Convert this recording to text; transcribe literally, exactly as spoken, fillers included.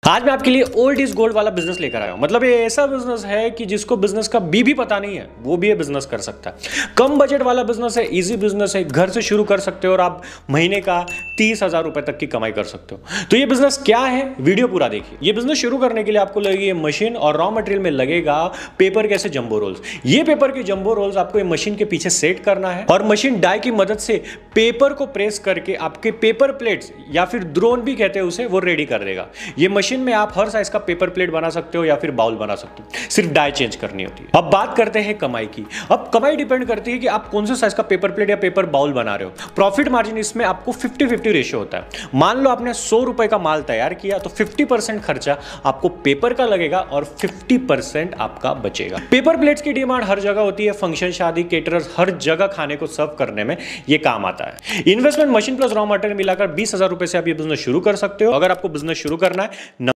आज मैं आपके लिए ओल्ड इज गोल्ड वाला बिजनेस लेकर आया हूं। मतलब ये ऐसा बिजनेस है कि जिसको बिजनेस का बी भी पता नहीं है वो भी ये बिजनेस कर सकता है। कम बजट वाला बिजनेस है, इजी बिजनेस है, घर से शुरू कर सकते हो और आप महीने का तीस हजार रुपए तक की कमाई कर सकते हो। तो ये बिजनेस क्या है, वीडियो पूरा देखिए। ये बिजनेस शुरू करने के लिए आपको लगेगी मशीन और रॉ मटेरियल में लगेगा पेपर के ऐसे जंबो रोल्स। ये पेपर के जंबो रोल्स आपको ये मशीन के पीछे सेट करना है और मशीन डाई की मदद से पेपर को प्रेस करके आपके पेपर प्लेट्स या फिर ड्रोन भी कहते हैं उसे, वो रेडी कर देगा। ये मशीन में आप हर साइज का पेपर प्लेट बना सकते हो या फिर बाउल बना सकते हो, सिर्फ डाई चेंज करनी होती है। अब बात करते हैं कमाई की। अब कमाई डिपेंड करती है कि आप कौन से साइज का पेपर प्लेट या पेपर बाउल बना रहे हो। प्रॉफिट मार्जिन इसमें आपको फिफ्टी फिफ्टी रेशियो होता है। मान लो आपने सौ रुपए का माल तैयार किया तो फिफ्टी परसेंट खर्चा आपको पेपर का लगेगा और फिफ्टी परसेंट आपका बचेगा। पेपर प्लेट्स की डिमांड हर जगह होती है, फंक्शन, शादी, केटरर्स, हर जगह खाने को सर्व करने में ये काम आता है। Investment machine plus raw material मिलाकर बीस हजार रुपए से आप ये बिजनेस शुरू कर सकते हो। अगर आपको बिजनेस शुरू करना है